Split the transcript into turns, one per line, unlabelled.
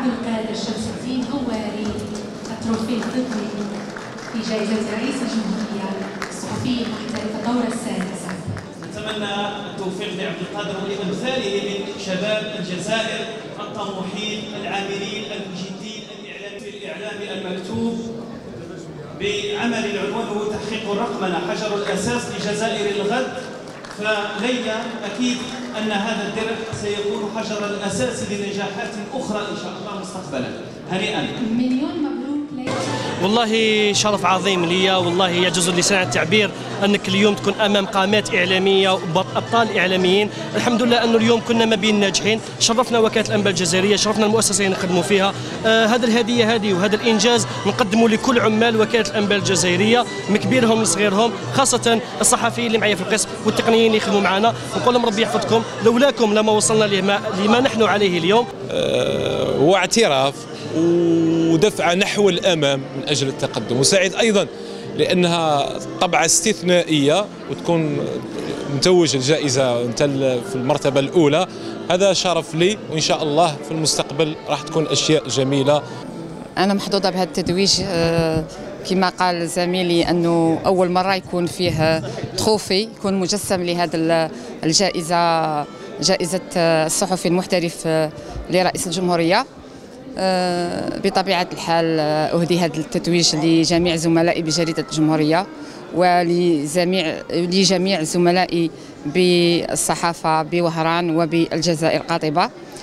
عبد القادر شمس الدين هواري التروفيه الطبي في جائزة رئيس الجمهورية الصحفي المحترف الدورة السادسة.
نتمنى التوفيق لعبد القادر ولأمثاله من شباب الجزائر الطموحين العاملين المجدين في الإعلام المكتوب بعمل عنوانه تحقيق الرقمنة حجر الأساس لجزائر الغد. فليلى أكيد أن هذا الدرع سيكون حجر الأساس لنجاحات أخرى إن شاء الله مستقبلا. هنيئا.
مليون مبروك ليلى.
والله شرف عظيم لي، والله يعجز اللسان عن التعبير انك اليوم تكون امام قامات اعلاميه وابطال اعلاميين. الحمد لله انه اليوم كنا ما بين الناجحين، شرفنا وكاله الانباء الجزائريه، شرفنا المؤسسه اللي نخدموا فيها. هذا الهديه هذه وهذا الانجاز نقدمه لكل عمال وكاله الانباء الجزائريه من كبيرهم لصغيرهم، خاصه الصحفيين اللي معايا في القسم والتقنيين اللي يخدموا معنا. نقول لهم ربي يحفظكم، لولاكم لما وصلنا لما نحن عليه اليوم.
هو اعتراف ودفعة نحو الأمام من أجل التقدم، وسعيد أيضا لأنها طبعة استثنائية وتكون متوج الجائزة أنت في المرتبة الأولى. هذا شرف لي، وإن شاء الله في المستقبل راح تكون أشياء جميلة.
أنا محظوظة بهذا التتويج، كما قال زميلي أنه أول مرة يكون فيه تروفي يكون مجسم لهذا الجائزة، جائزة الصحفي المحترف لرئيس الجمهورية. بطبيعة الحال أهدي هذا التتويج لجميع زملائي بجريدة الجمهورية ولجميع زملائي بالصحافة بوهران وبالجزائر قاطبة.